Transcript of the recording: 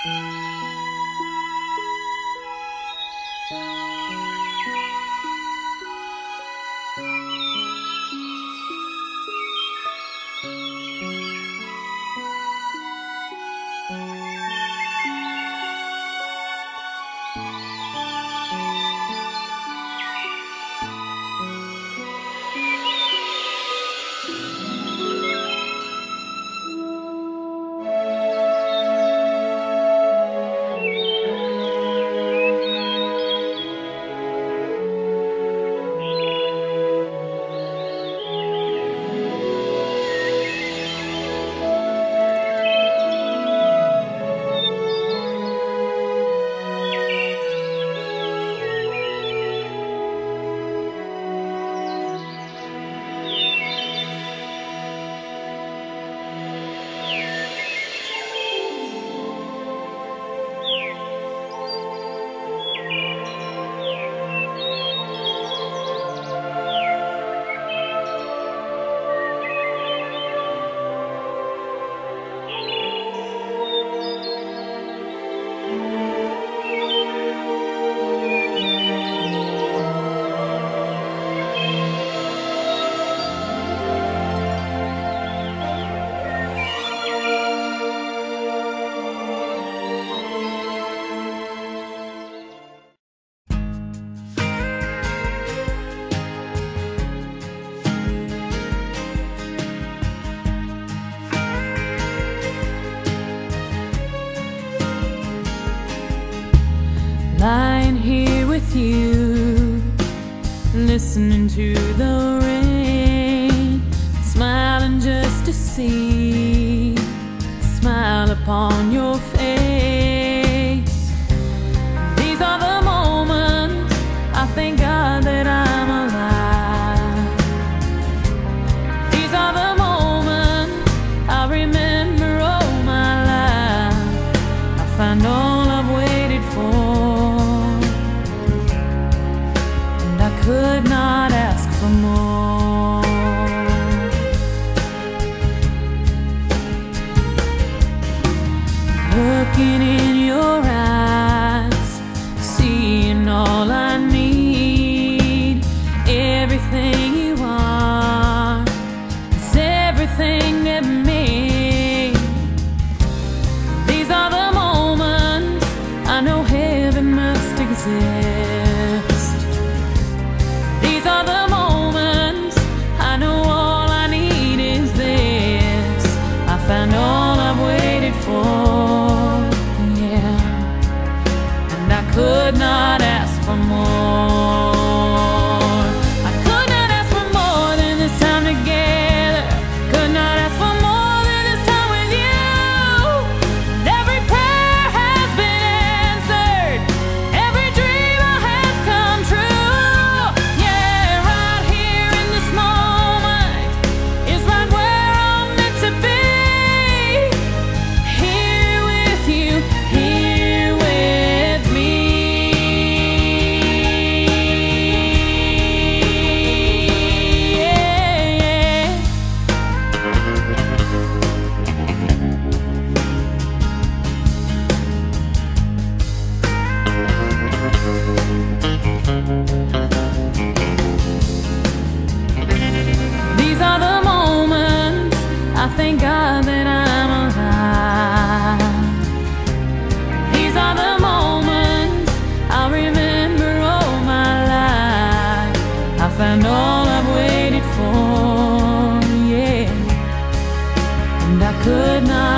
Lying here with you, listening to the rain, smiling just to see a smile upon your face. These are the moments I thank God that I'm alive. These are the moments I remember all my life. I find all I've waited for, could not ask for more. Looking in your eyes, seeing all I need. Everything you are is everything that me. These are the moments I know heaven must exist. These are the moments I know all I need is this. I found all I've waited for, yeah, and I could not ask for more. I could not ask for more than this time together. Could not ask for more than this time with you. And every prayer has been answered. Every dream I has come true. These are the moments I thank God that I'm alive. These are the moments I remember all my life. I found all I've waited for, yeah, and I could not